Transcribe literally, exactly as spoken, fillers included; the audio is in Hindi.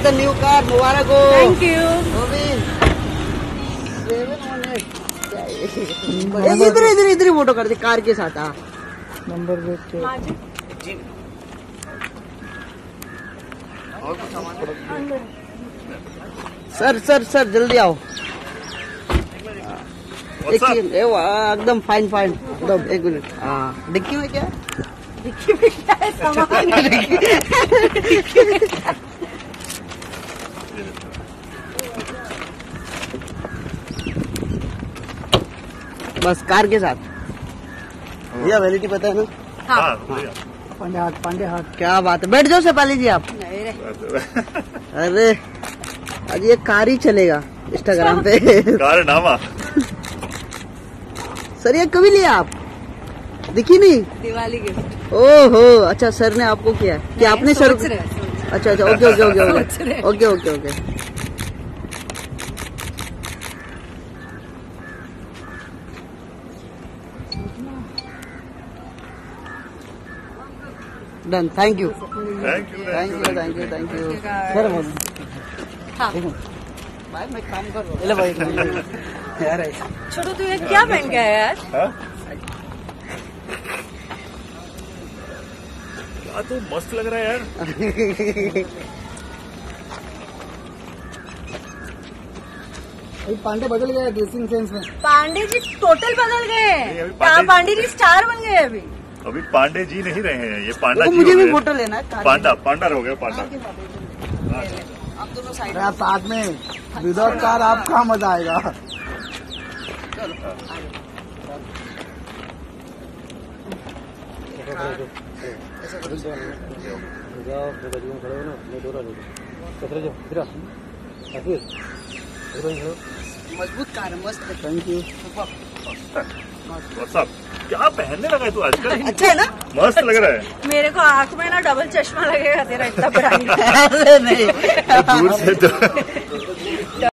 द न्यू कार, मुबारक हो। Thank you. इधर इधर इधर फोटो कर दे कार के साथ। हाँ नंबर देख के सर सर सर जल्दी आओ। एक सेकंड, एकदम फाइन फाइन एकदम। एक मिनट। हाँ डिक्की में क्या डिक्की में क्या है सामान? बस कार के साथ। भैया वैलिडिटी पता है ना? हाँ। पांडे हाथ पांडे हाथ। क्या बात है, बैठ जाओ शेफाली जी आप। नहीं रे। अरे आज ये कार ही चलेगा इंस्टाग्राम पे। कार नामा सर ये कभी लिया आप? दिखी नहीं? दिवाली गिफ्ट। ओहो अच्छा, सर ने आपको किया कि आपने सर? सोच रहे, सोच रहे। अच्छा अच्छा ओके ओके ओके सोच रहे। Okay okay okay. Done. Thank you thank you thank you thank you thank you sir. हाँ। भाई मैं काम कर रहा हूँ भाई। यार छोटू तू ये क्या पहन के आया यार? क्या तो मस्त लग रहा है यार। पांडे बदल गया ड्रेसिंग सेंस में। पांडे जी टोटल बदल गए। अभी क्या पांडे- पांडे जी स्टार बन गए अभी? अभी पांडे जी नहीं रहे हैं, ये पांडा जी मुझे हो भी गए। फोटो लेना है कार के पांडा पांडा हो गया पांडा। साथ। आप दोनों साइड। आप साथ में विदाउट कार आप कहाँ मजा आएगा। मजबूत कार है, मस्त है। Thank you. सब क्या पहनने लगा है तू आजकल? अच्छा है ना? मस्त लग रहा है। मेरे को आंख में ना डबल चश्मा लगेगा तेरा इतना ब्रांड। अरे नहीं दूर से तो